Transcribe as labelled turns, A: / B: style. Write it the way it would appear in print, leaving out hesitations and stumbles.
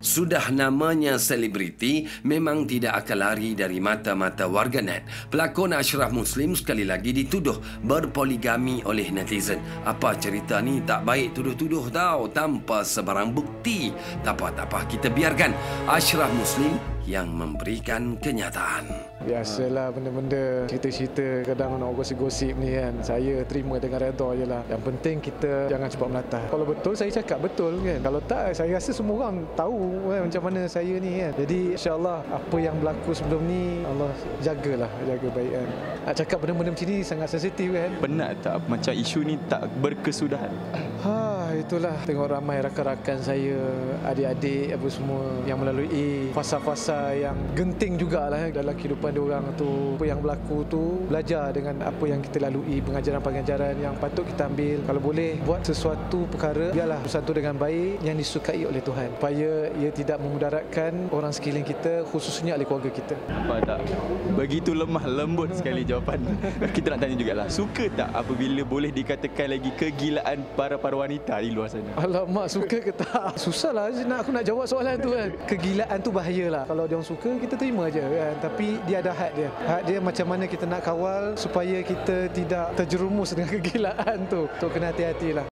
A: Sudah namanya selebriti, memang tidak akan lari dari mata-mata warganet. Pelakon Ashraf Muslim sekali lagi dituduh berpoligami oleh netizen. Apa cerita ni? Tak baik tuduh-tuduh tau tanpa sebarang bukti. Tak apa, kita biarkan Ashraf Muslim yang memberikan kenyataan.
B: Biasalah benda-benda cerita-cerita kadang nak gosip-gosip ni kan. Saya terima dengan redha je lah. Yang penting kita jangan cepat melantah. Kalau betul saya cakap betul kan. Kalau tak saya rasa semua orang tahu kan macam mana saya ni kan. Jadi insya-Allah apa yang berlaku sebelum ni Allah jaga baik kan. Nak cakap benda-benda macam ni sangat sensitif kan.
C: Penat tak macam isu ni tak berkesudahan?
B: Itulah tengok ramai rakan-rakan saya, adik-adik apa semua yang melalui fasa-fasa yang genting jugalah dalam kehidupan diorang tu. Apa yang berlaku tu belajar dengan apa yang kita lalui, pengajaran-pengajaran yang patut kita ambil. Kalau boleh buat sesuatu perkara biarlah bersatu dengan baik yang disukai oleh Tuhan supaya ia tidak memudaratkan orang sekeliling kita, khususnya ahli keluarga kita.
C: Apa tak? Begitu lemah lembut sekali jawapan. Kita nak tanya jugalah, suka tak apabila boleh dikatakan lagi kegilaan para wanita di luar sana?
B: Alamak, suka ke tak? Susahlah aku nak jawab soalan tu kan. Kegilaan tu bahayalah. Kalau dia orang suka, kita terima je kan. Tapi dia ada had dia. Had dia macam mana kita nak kawal supaya kita tidak terjerumus dengan kegilaan tu. So kena hati-hatilah.